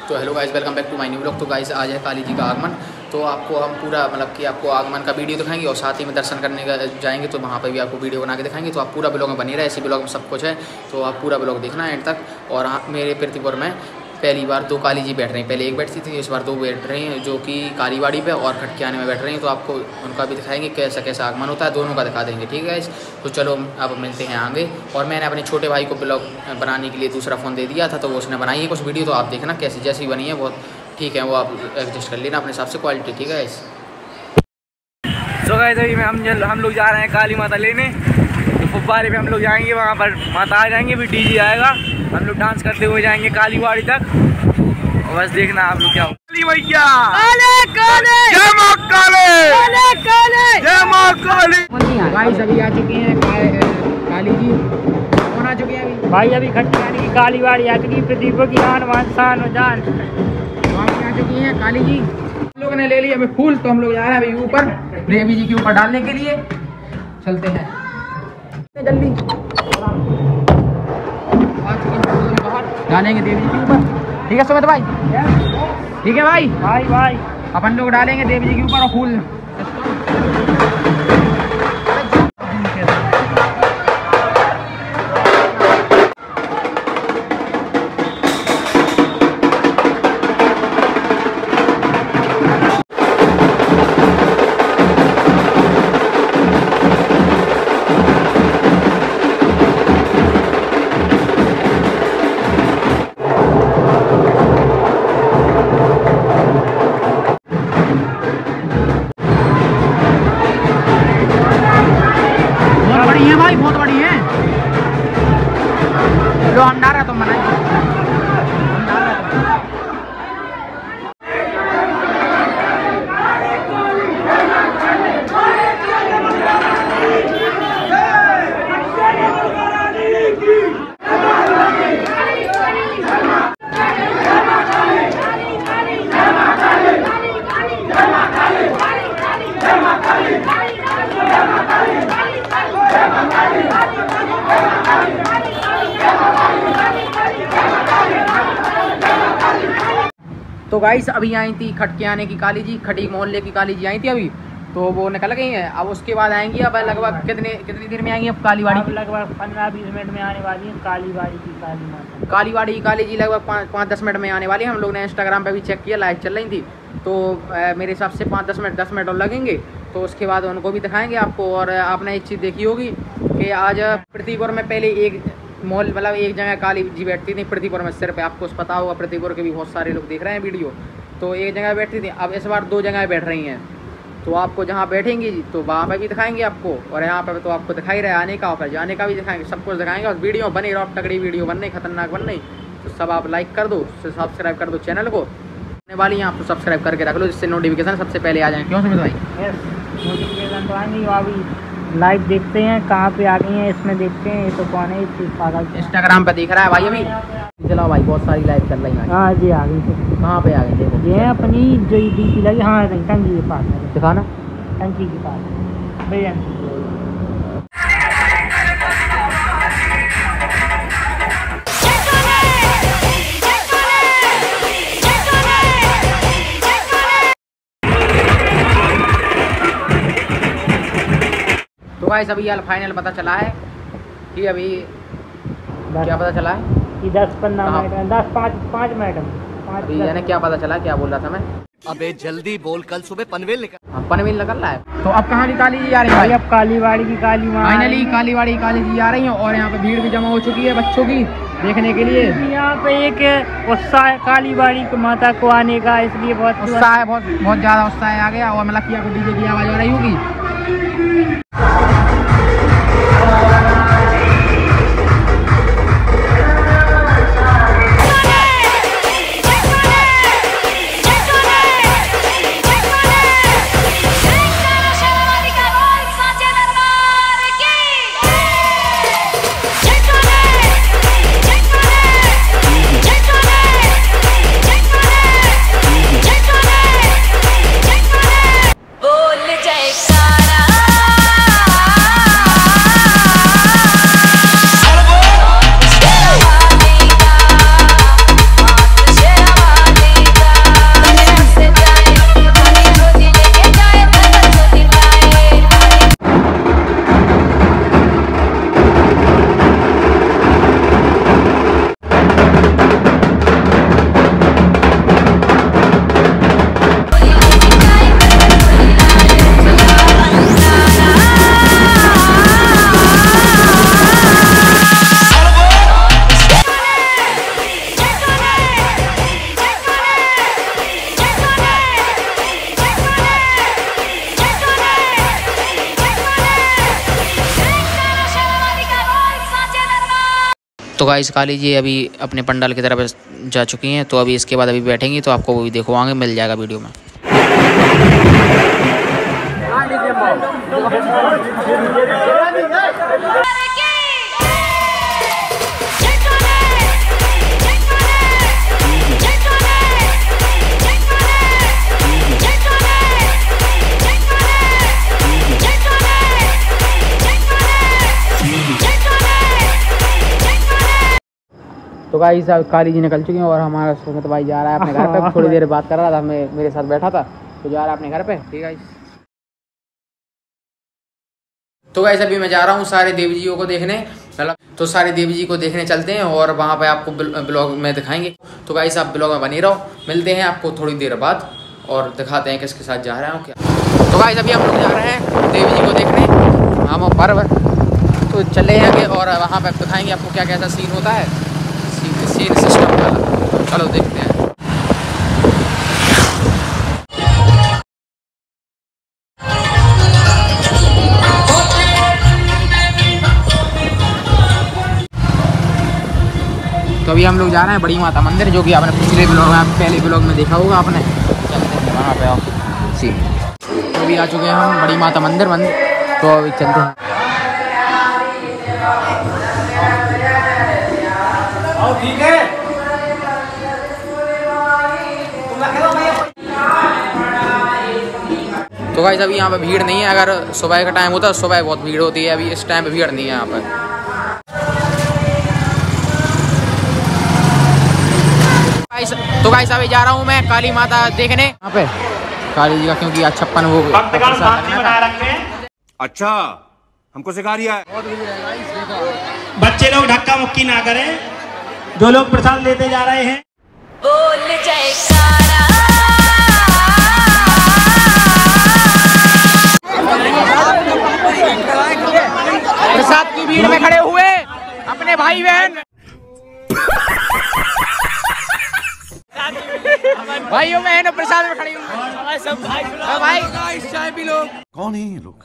तो hello guys, welcome back to my new vlog. तो guys आज है काली जी का आगमन, तो आपको हम पूरा मतलब कि आपको आगमन का वीडियो दिखाएंगे और साथ ही में दर्शन करने का जाएंगे तो वहाँ पे भी आपको वीडियो बना के दिखाएंगे। तो आप पूरा ब्लॉग में बनी रहे, ऐसी ब्लॉग में सब कुछ है, तो आप पूरा ब्लॉग देखना एंड तक। और मेरे पृथ्वीपुर में पहली बार 2 काली जी बैठ रही हैं, पहले एक बैठती थी, इस बार 2 बैठ रही हैं, जो कि कालीवाड़ी पे और खटकियाने में बैठ रही हैं। तो आपको उनका भी दिखाएंगे कैसा कैसा आगमन होता है, दोनों का दिखा देंगे, ठीक है। तो चलो अब मिलते हैं आगे। और मैंने अपने छोटे भाई को ब्लॉग बनाने के लिए दूसरा फ़ोन दे दिया था, तो वो उसने बनाई है कुछ वीडियो, तो आप देखना कैसी जैसी बनी है, बहुत ठीक है, वो आप एडजस्ट कर लेना अपने हिसाब से क्वालिटी, ठीक है। तो गाइस अभी हम लोग जा रहे हैं काली माता लेने, तो फुब्बारे पे हम लोग जाएंगे, वहाँ पर माता आ जाएंगे, फिर डीजे आएगा, हम लोग डांस करते हुए जाएंगे कालीवाड़ी तक। और बस देखना आप लोग क्या हो। काली मैया जय मां काली, जय मां काली। भाई सभी आ चुके हैं, काली जी कौन आ चुके हैं अभी? भाई अभी खटकियाने की कालीवाड़ी आ चुकी, प्रदीप की आन मान शान जान आ चुकी हैं काली जी। हम लोगों ने ले लिया अभी फूल, तो हम लोग जा रहे हैं अभी ऊपर देवी जी के ऊपर डालने के लिए, चलते हैं जल्दी। बाहर डालेंगे देवी जी के ऊपर, ठीक है सुमित भाई? ठीक है भाई। भाई अपन लोग डालेंगे देवी जी के ऊपर और फूल। बहुत बड़ी है, लो हम डाल रहे तुम बनाए। तो गाइस अभी आई थी खटकियाने की काली जी, खटी मोहल्ले की काली जी आई थी अभी, तो वो निकल गई हैं। अब उसके बाद आएंगी, अब लगभग कितनी देर में आएंगी अब कालीवाड़ी? लगभग 15-20 मिनट में आने वाली है कालीवाड़ी की काली माता। कालीवाड़ी की काली जी लगभग 5-10 मिनट में आने वाली है। हम लोग ने इंस्टाग्राम पे भी चेक किया, लाइव चल रही थी, तो मेरे हिसाब से 10 मिनट और लगेंगे, तो उसके बाद उनको भी दिखाएंगे आपको। और आपने एक चीज़ देखी होगी कि आज पृथ्वीपुर में पहले एक मॉल मतलब एक जगह काली जी बैठती थी पृथ्वीपुर में, सिर्फ आपको पता होगा, पृथ्वीपुर के भी बहुत सारे लोग देख रहे हैं वीडियो, तो एक जगह बैठती थी, अब इस बार 2 जगह बैठ रही हैं। तो आपको जहाँ बैठेंगी तो वहाँ पे भी दिखाएंगे आपको, और यहाँ पे तो आपको दिखाई रहा है आने का, और जाने का भी दिखाएंगे, सब कुछ दिखाएंगे। और वीडियो बने रहो, तगड़ी वीडियो बनने, खतरनाक बनने, तो सब आप लाइक कर दो, सब्सक्राइब कर दो चैनल को, आने वाली हैं आपको सब्सक्राइब करके रख लो, जिससे नोटिफिकेशन सबसे पहले आ जाए। क्यों सुमित भाई? नोटिफिकेशन तो आएंगी। अभी लाइव देखते हैं कहाँ पे आ गई हैं, इसमें देखते हैं ये तो कौन है, पागल इंस्टाग्राम पे दिख रहा है भाई अभी। चलो भाई बहुत सारी लाइव चल रही है। हाँ जी आ गई। कहाँ पे आ गई? देखो ये है अपनी जो डीपी लगी, हाँ टंकी के पास है, दिखाना टंकी के पास भैया। तो गाइस अभी यार फाइनल पता चला है कि अभी क्या पता चला है कि 10-15 मिनट, 10-5 मिनट अभी यानी क्या पता चला, क्या बोल रहा था मैं? अबे जल्दी बोल, कल सुबह पनवेल निकल। हाँ पनवेल निकल रहा है। तो अब कहाँ की काली जी आ रही है भाई? अब कालीवाड़ी की काली माँ, फाइनली कालीवाड़ी की काली जी आ रही है, और यहाँ पे भीड़ भी जमा हो चुकी है बच्चों की देखने के लिए। यहाँ पे एक उत्साह है कालीवाड़ी की माता को आने का, इसलिए बहुत उत्साह है, बहुत ज़्यादा उत्साह आ गया। और मतलब कि आपको डीजे की आवाज़ आ रही होगी। बोल जयकारा। तो गाइस काली जी अभी अपने पंडाल की तरफ जा चुकी हैं, तो अभी इसके बाद अभी बैठेंगी तो आपको वो भी दिखवाएंगे, मिल जाएगा वीडियो में। तो गाइस काली जी निकल चुकी हैं और हमारा सुमित भाई जा रहा है अपने घर पे। थोड़ी देर बात कर रहा था, मेरे साथ बैठा था, तो जा रहा है अपने घर पे। ठीक है। तो गाइस अभी मैं जा रहा हूँ सारे देवी जियों को देखने, तो सारे देवी जी को देखने चलते हैं और वहाँ पे आपको ब्लॉग में दिखाएंगे। तो गाइस आप ब्लॉग में बने रहो, मिलते हैं आपको थोड़ी देर बाद और दिखाते हैं किसके साथ जा रहा हूँ क्या। तो गाइस अभी हम लोग जा रहे हैं देवी जी को देखने, हम पर्व तो चले आगे और वहाँ पे दिखाएंगे आपको क्या कैसा सीन होता है, सीन सिस्टम वाला। चलो देखते हैं। तो अभी हम लोग जा रहे हैं बड़ी माता मंदिर, जो कि आपने पिछले ब्लॉग में पहले ब्लॉग में देखा होगा आपने। चलते हैं वहाँ पे आओ सी। तो अभी आ चुके हैं हम बड़ी माता मंदिर, तो अभी चलते हैं। ठीक है। तो गाइस अभी यहाँ पे भीड़ नहीं है, अगर सुबह का टाइम होता है सुबह बहुत भीड़ होती है, अभी इस टाइम पे भीड़ नहीं है यहाँ पे। तो गाइस अभी जा रहा हूँ मैं काली माता देखने यहाँ पे, काली जी का, क्योंकि आज 56 वो अच्छा हमको सिखा रिया है। बच्चे लोग धक्का मुक्की ना करें, जो लोग प्रसाद लेते जा रहे हैं बोल जयकारा। प्रसाद की भीड़ में खड़े हुए अपने भाई बहन भाइयों बहनों प्रसाद में खड़े हुए सब भाई चाय पी लो। कौन है ये लोग,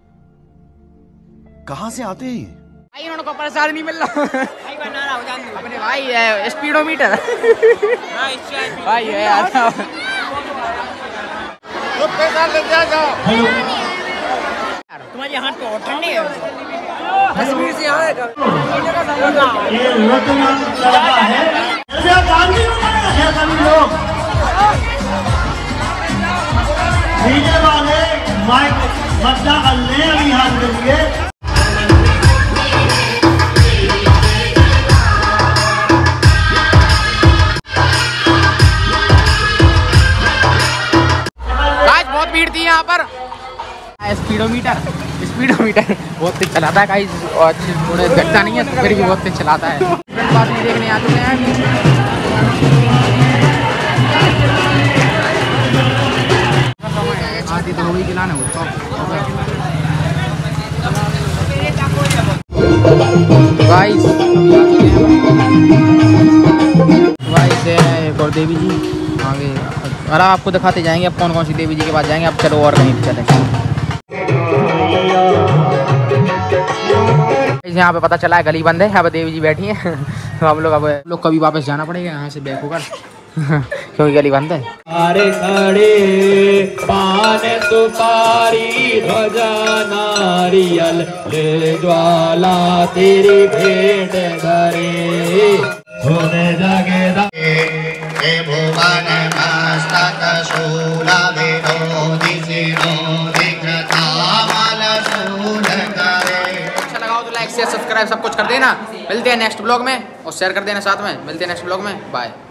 कहाँ से आते हैं? भाई उनको प्रसाद नहीं मिल रहा अपने भाई है स्पीडोमीटर भाई है आता तुम्हारे हाथ पे और ठंडी है कश्मीर से आएगा ये लड़का है गांधी लोग डीजे वाले माइक बच्चा ले अभी हाथ के लिए। बहुत भीड़ थी यहाँ पर। स्पीडोमीटर बहुत तेज चलाता है गाइस, और थोड़े देखता नहीं है तो फिर भी बहुत तेज चलाता है। बात भी देखने आ चुके हैं। आती तो हो गई खिलाने गाइस एक और देवी जी आगे, और आपको दिखाते जाएंगे अब कौन कौन सी देवी जी के पास जाएंगे। अब चलो और कहीं चलेंगे। यहाँ पे पता चला है गली बंद है, यहाँ पे देवी जी बैठी हैं तो हम लोग कभी वापस जाना पड़ेगा यहाँ से बैक होकर क्योंकि गली बंद है। अरे खड़े पान सुपारी ध्वजा नारियल ले ज्वाला तेरी भेंट करे सोने जगे भुवन मस्तक शूला विनोदी सिनोदी कृतामल शूल करे। अच्छा लगाओ तो लाइक शेयर सब्सक्राइब सब कुछ कर देना। मिलते हैं नेक्स्ट ब्लॉग में और शेयर कर देना साथ में। मिलते हैं नेक्स्ट ब्लॉग में, बाय।